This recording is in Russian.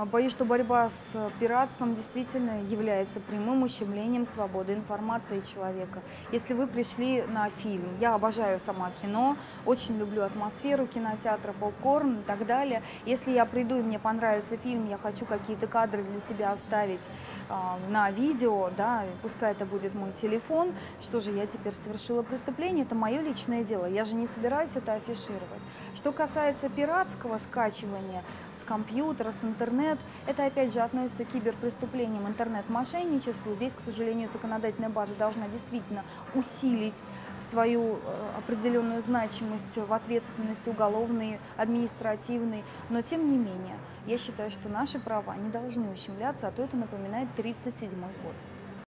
Боюсь, что борьба с пиратством действительно является прямым ущемлением свободы информации человека. Если вы пришли на фильм, я обожаю сама кино, очень люблю атмосферу кинотеатра, попкорн и так далее. Если я приду и мне понравится фильм, я хочу какие-то кадры для себя оставить на видео, да, пускай это будет мой телефон, что же я теперь совершила преступление, это мое личное дело, я же не собираюсь это афишировать. Что касается пиратского скачивания с компьютера, с интернета, это опять же относится к киберпреступлениям, интернет-мошенничеству. Здесь, к сожалению, законодательная база должна действительно усилить свою определенную значимость в ответственности уголовной, административной. Но тем не менее, я считаю, что наши права не должны ущемляться, а то это напоминает 1937 год.